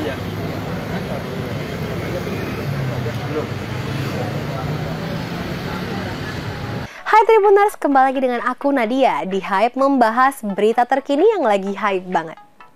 Iya. Hai Tribuners, kembali lagi dengan aku Nadia di Hype membahas berita terkini yang lagi hype banget.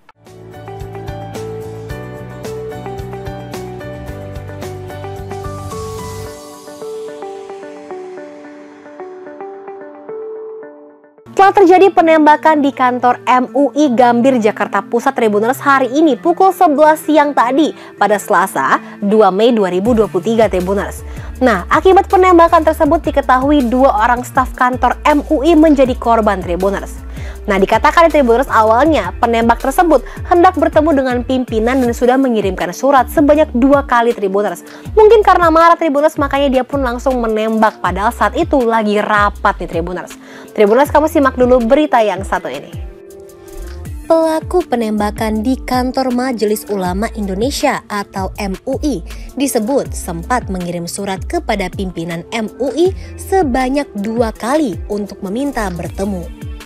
Telah terjadi penembakan di kantor MUI Gambir Jakarta Pusat Tribuners hari ini pukul 11 siang tadi pada Selasa 2 Mei 2023 Tribuners. Nah, akibat penembakan tersebut diketahui 2 orang staf kantor MUI menjadi korban Tribuners. Nah, dikatakan di Tribuners awalnya penembak tersebut hendak bertemu dengan pimpinan dan sudah mengirimkan surat sebanyak 2 kali Tribuners. Mungkin karena marah Tribuners makanya dia pun langsung menembak padahal saat itu lagi rapat nih Tribuners. Tribuners, kamu simak dulu berita yang satu ini. Pelaku penembakan di kantor Majelis Ulama Indonesia atau MUI disebut sempat mengirim surat kepada pimpinan MUI sebanyak 2 kali untuk meminta bertemu.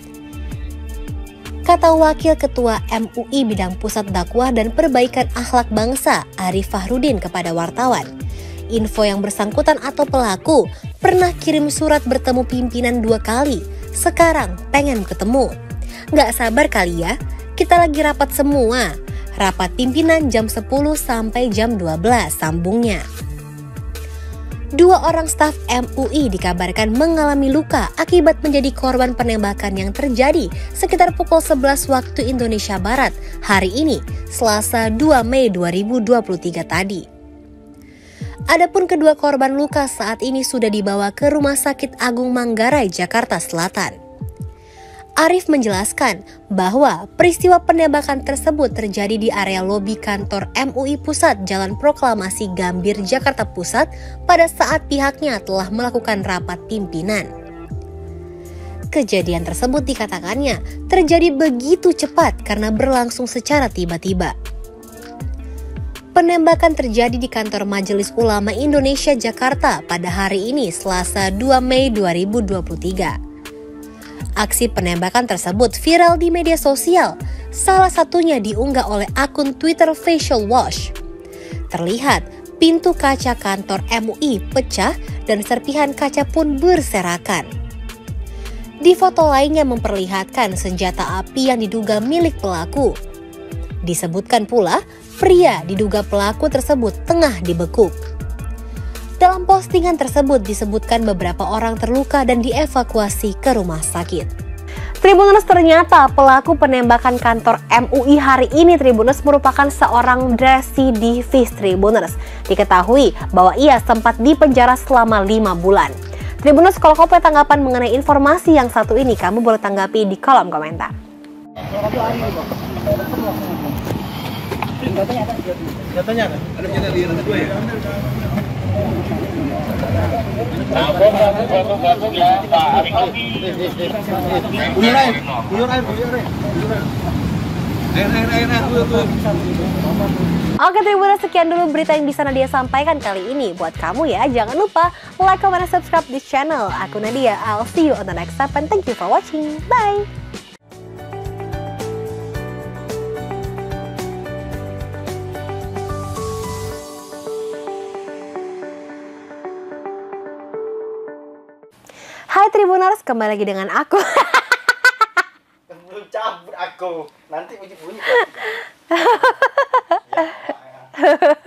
Kata Wakil Ketua MUI Bidang Pusat Dakwah dan Perbaikan Akhlak Bangsa Arif Fahrudin kepada wartawan, info yang bersangkutan atau pelaku pernah kirim surat bertemu pimpinan 2 kali. Sekarang pengen ketemu. Nggak sabar kali ya, kita lagi rapat semua. Rapat pimpinan jam 10 sampai jam 12 sambungnya. 2 orang staf MUI dikabarkan mengalami luka akibat menjadi korban penembakan yang terjadi sekitar pukul 11 waktu Indonesia Barat hari ini, Selasa 2 Mei 2023 tadi. Adapun kedua korban luka saat ini sudah dibawa ke Rumah Sakit Agung Manggarai, Jakarta Selatan. Arif menjelaskan bahwa peristiwa penembakan tersebut terjadi di area lobi kantor MUI Pusat Jalan Proklamasi Gambir, Jakarta Pusat pada saat pihaknya telah melakukan rapat pimpinan. Kejadian tersebut dikatakannya terjadi begitu cepat karena berlangsung secara tiba-tiba. Penembakan terjadi di kantor Majelis Ulama Indonesia Jakarta pada hari ini Selasa 2 Mei 2023. Aksi penembakan tersebut viral di media sosial, salah satunya diunggah oleh akun Twitter Facial Wash. Terlihat pintu kaca kantor MUI pecah dan serpihan kaca pun berserakan. Di foto lainnya memperlihatkan senjata api yang diduga milik pelaku. Disebutkan pula, pria diduga pelaku tersebut tengah dibekuk. Dalam postingan tersebut disebutkan beberapa orang terluka dan dievakuasi ke rumah sakit. Tribuners, ternyata pelaku penembakan kantor MUI hari ini Tribuners merupakan seorang residivis Tribuners. Diketahui bahwa ia sempat dipenjara selama 5 bulan. Tribuners, kalau kamu punya tanggapan mengenai informasi yang satu ini, kamu boleh tanggapi di kolom komentar. Datanya ada? Ada senjata di lantai 2 ya? Buyur air. Oke Tribuners, sekian dulu berita yang bisa Nadia sampaikan kali ini. Buat kamu ya, jangan lupa like, comment, dan subscribe di channel aku Nadia. I'll see you on the next step and thank you for watching. Bye! Hai Tribuners, kembali lagi dengan aku. Belum cabut aku. Nanti bunyi.